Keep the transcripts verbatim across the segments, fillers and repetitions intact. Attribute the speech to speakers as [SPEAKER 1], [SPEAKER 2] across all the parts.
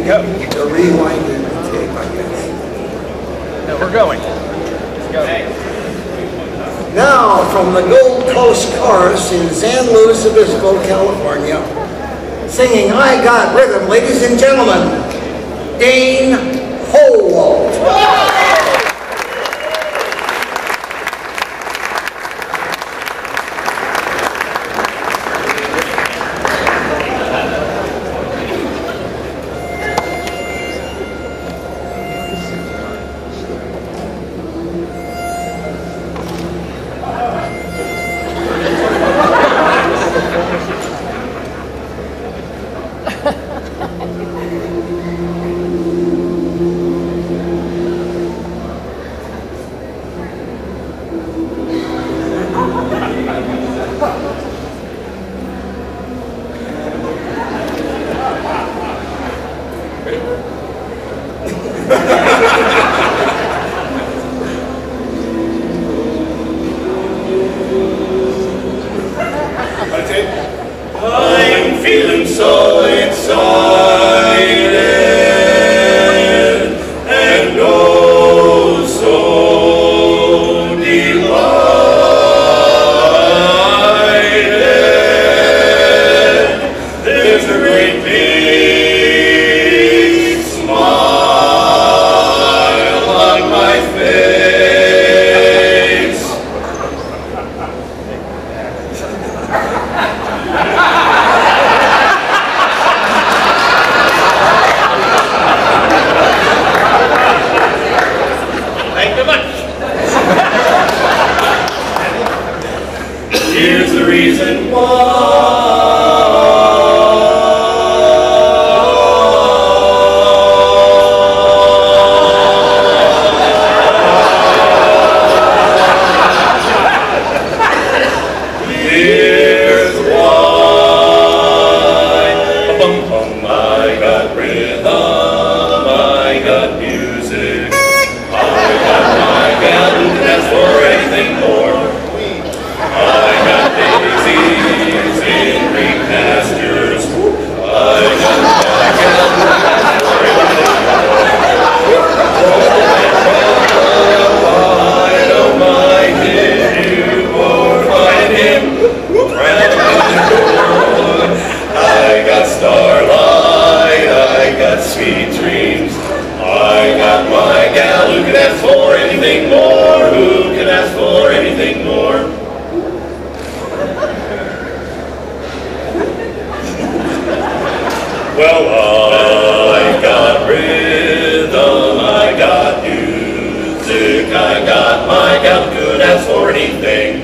[SPEAKER 1] Yep.
[SPEAKER 2] To rewind the tape, I guess.
[SPEAKER 1] No, we're going. Let's go.
[SPEAKER 2] Now, from the Gold Coast Chorus in San Luis Obispo, California, singing I Got Rhythm, ladies and gentlemen, Dane Holwalt.
[SPEAKER 3] I'm feeling so excited and oh so delighted. There's a great big smile on my face. Thank you much. Here's the reason Here's why. Bum bum, I got rhythm, I got music, I got my gal who can ask for anything more. I got daisies in green pastures, I got my gal who can ask for anything more. I don't mind if you won't find him. I got starlight, I got sweet dreams, I got my gal who can ask for anything more, who can ask for anything more. Well, I got rhythm, I got music, I got my gal who could ask for anything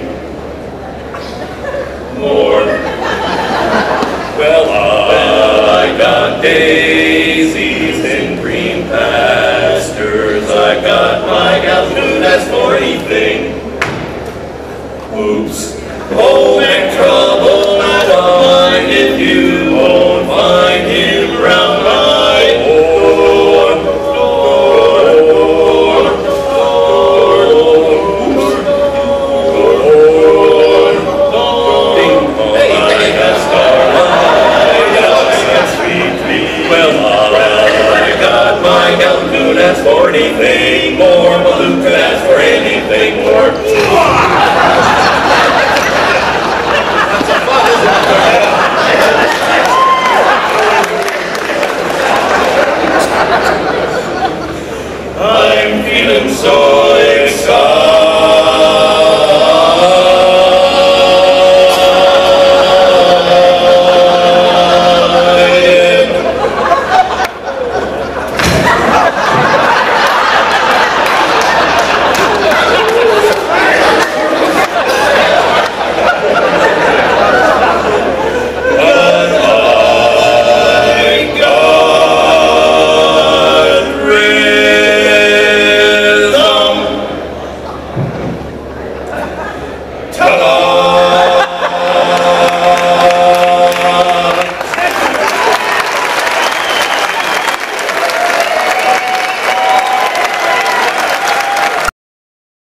[SPEAKER 3] more. Well, I got daisies in green pastures, I got my gal who could ask for anything. Oops. Oh, and trouble, I don't mind if you won't find him round my door. Door, door, door, door, door. Ding dong, I got starlight, I got sweet dreams. Well, I got my gal who could ask for anything more. Well, who could ask for anything more?